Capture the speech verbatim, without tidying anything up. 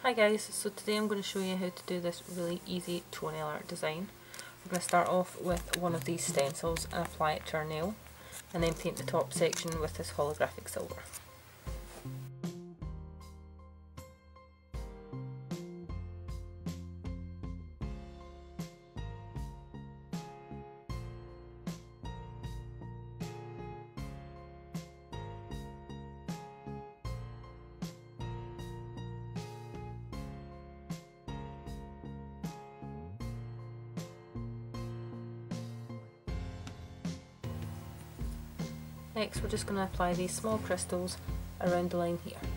Hi guys, so today I'm going to show you how to do this really easy toenail art design. We're going to start off with one of these stencils and apply it to our nail, and then paint the top section with this holographic silver. Next we're just going to apply these small crystals around the line here.